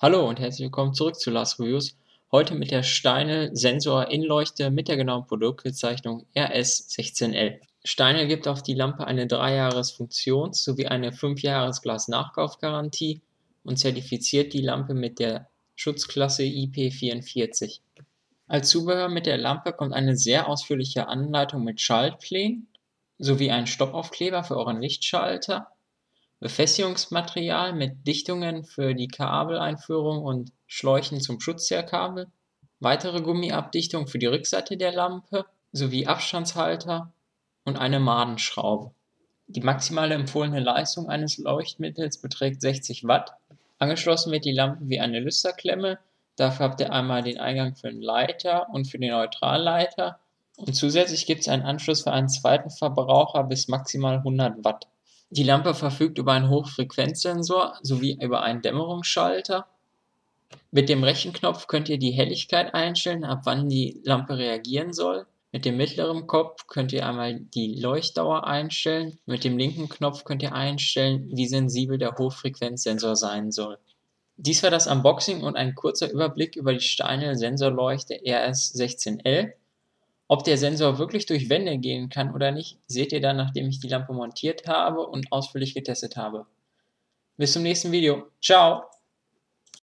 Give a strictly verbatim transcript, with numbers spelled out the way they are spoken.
Hallo und herzlich willkommen zurück zu Last Reviews. Heute mit der Steinel Sensor Innenleuchte mit der genauen Produktbezeichnung R S sechzehn L. Steinel gibt auf die Lampe eine drei Jahres Funktions- sowie eine fünf Jahres Glas-Nachkaufgarantie und zertifiziert die Lampe mit der Schutzklasse I P vierundvierzig. Als Zubehör mit der Lampe kommt eine sehr ausführliche Anleitung mit Schaltplänen sowie ein Stoppaufkleber für euren Lichtschalter, Befestigungsmaterial mit Dichtungen für die Kabeleinführung und Schläuchen zum Schutz der Kabel, weitere Gummiabdichtung für die Rückseite der Lampe sowie Abstandshalter und eine Madenschraube. Die maximale empfohlene Leistung eines Leuchtmittels beträgt sechzig Watt. Angeschlossen wird die Lampe wie eine Lüsterklemme. Dafür habt ihr einmal den Eingang für den Leiter und für den Neutralleiter. Und zusätzlich gibt es einen Anschluss für einen zweiten Verbraucher bis maximal hundert Watt. Die Lampe verfügt über einen Hochfrequenzsensor sowie über einen Dämmerungsschalter. Mit dem rechten Knopf könnt ihr die Helligkeit einstellen, ab wann die Lampe reagieren soll. Mit dem mittleren Knopf könnt ihr einmal die Leuchtdauer einstellen. Mit dem linken Knopf könnt ihr einstellen, wie sensibel der Hochfrequenzsensor sein soll. Dies war das Unboxing und ein kurzer Überblick über die Steinel Sensorleuchte R S sechzehn L. Ob der Sensor wirklich durch Wände gehen kann oder nicht, seht ihr dann, nachdem ich die Lampe montiert habe und ausführlich getestet habe. Bis zum nächsten Video. Ciao!